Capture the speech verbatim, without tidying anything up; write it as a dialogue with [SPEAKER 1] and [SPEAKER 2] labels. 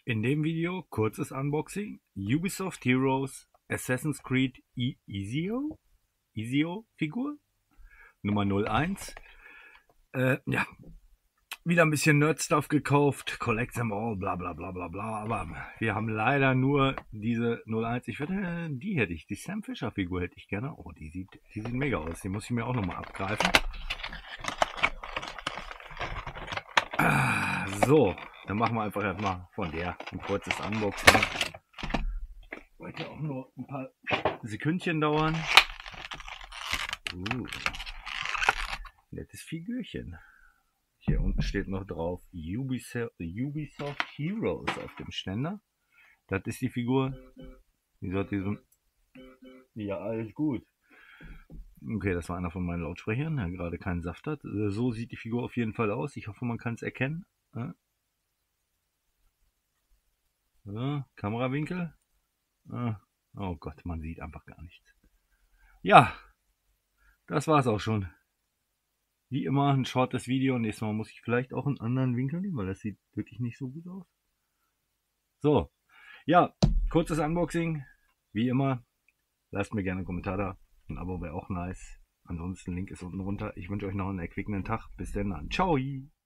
[SPEAKER 1] In dem Video kurzes Unboxing, Ubisoft Heroes Assassin's Creed E- Ezio, Ezio Figur Nummer null eins. Äh, ja, wieder ein bisschen Nerd-Stuff gekauft, collect them all, bla bla bla bla bla, aber wir haben leider nur diese null eins. Ich würde, die hätte ich, die Sam Fisher Figur hätte ich gerne. Oh, die sieht, die sieht mega aus, die muss ich mir auch nochmal abgreifen. Ah, so, dann machen wir einfach erstmal von der ein kurzes Unboxing. Heute auch nur ein paar Sekündchen dauern. Uh, nettes Figürchen. Hier unten steht noch drauf Ubisoft, Ubisoft Heroes auf dem Ständer. Das ist die Figur. Die sollte so. Ja, alles gut. Okay, das war einer von meinen Lautsprechern, der gerade keinen Saft hat. So sieht die Figur auf jeden Fall aus. Ich hoffe, man kann es erkennen. Ja, Kamerawinkel. Oh Gott, man sieht einfach gar nichts. Ja, das war's auch schon. Wie immer ein shortes Video. Nächstes Mal muss ich vielleicht auch einen anderen Winkel nehmen, weil das sieht wirklich nicht so gut aus. So, ja, kurzes Unboxing. Wie immer, lasst mir gerne einen Kommentar da. Ein Abo wäre auch nice. Ansonsten Link ist unten runter. Ich wünsche euch noch einen erquickenden Tag. Bis dann. Ciao.